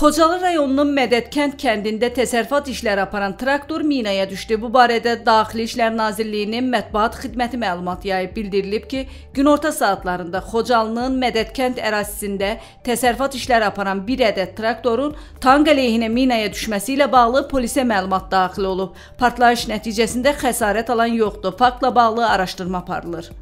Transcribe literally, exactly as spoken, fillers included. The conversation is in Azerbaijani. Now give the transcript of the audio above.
Xocalı rayonunun Mədədkənd kəndində təsərrüfat işləri aparan traktor minaya düşdü. Bu barədə Daxili İşlər Nazirliyinin mətbuat xidməti məlumat yayıb. Bildirilib ki, günorta saatlarında Xocalının Mədədkənd ərazisində təsərrüfat işləri aparan bir ədəd traktorun tank əleyhinə minaya düşməsi ilə bağlı polisə məlumat daxil olub. Partlayış nəticəsində xəsarət alan yoxdur. Faktla bağlı araşdırma aparılır.